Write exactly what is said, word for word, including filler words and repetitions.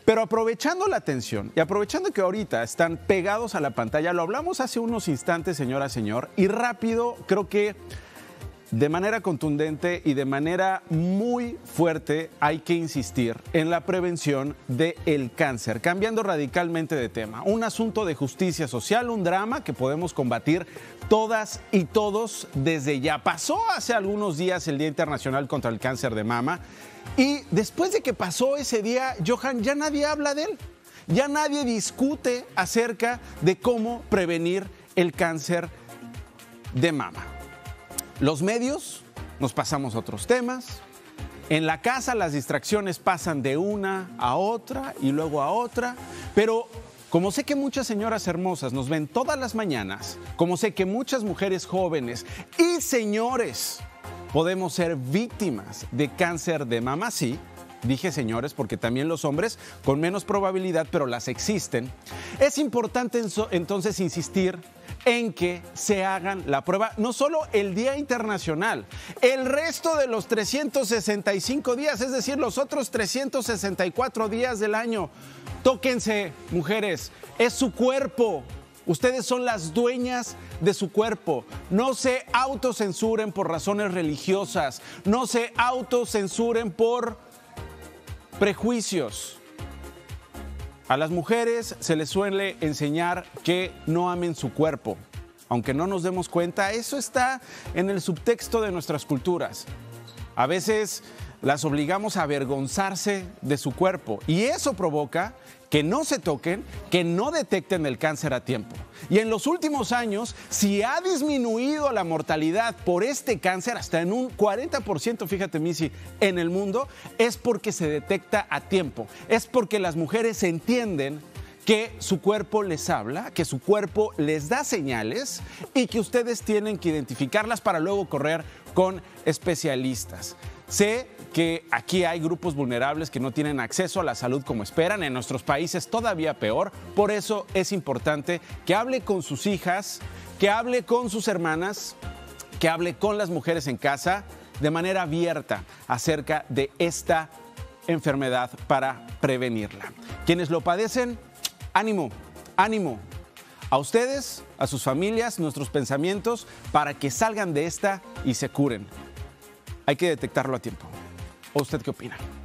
Pero aprovechando la atención y aprovechando que ahorita están pegados a la pantalla, lo hablamos hace unos instantes, señora, señor, y rápido, creo que de manera contundente y de manera muy fuerte hay que insistir en la prevención del cáncer, cambiando radicalmente de tema. Un asunto de justicia social, un drama que podemos combatir todas y todos desde ya. Pasó hace algunos días el Día Internacional contra el Cáncer de Mama y después de que pasó ese día, Johan, ya nadie habla de él. Ya nadie discute acerca de cómo prevenir el cáncer de mama. Los medios nos pasamos a otros temas. En la casa las distracciones pasan de una a otra y luego a otra. Pero como sé que muchas señoras hermosas nos ven todas las mañanas, como sé que muchas mujeres jóvenes y señores podemos ser víctimas de cáncer de mama, sí. Dije señores porque también los hombres con menos probabilidad, pero las existen. Es importante entonces insistir en que se hagan la prueba, no solo el Día Internacional, el resto de los trescientos sesenta y cinco días, es decir, los otros trescientos sesenta y cuatro días del año. Tóquense, mujeres, es su cuerpo. Ustedes son las dueñas de su cuerpo. No se autocensuren por razones religiosas, no se autocensuren por prejuicios. A las mujeres se les suele enseñar que no amen su cuerpo. Aunque no nos demos cuenta, eso está en el subtexto de nuestras culturas. A veces las obligamos a avergonzarse de su cuerpo y eso provoca que no se toquen, que no detecten el cáncer a tiempo. Y en los últimos años, si ha disminuido la mortalidad por este cáncer hasta en un cuarenta por ciento, fíjate, Missy, en el mundo, es porque se detecta a tiempo. Es porque las mujeres entienden que su cuerpo les habla, que su cuerpo les da señales y que ustedes tienen que identificarlas para luego correr con especialistas. Sé que aquí hay grupos vulnerables que no tienen acceso a la salud como esperan, en nuestros países todavía peor, por eso es importante que hable con sus hijas, que hable con sus hermanas, que hable con las mujeres en casa de manera abierta acerca de esta enfermedad para prevenirla. Quienes lo padecen, ánimo, ánimo. A ustedes, a sus familias, nuestros pensamientos para que salgan de esta y se curen. Hay que detectarlo a tiempo. ¿O usted qué opina?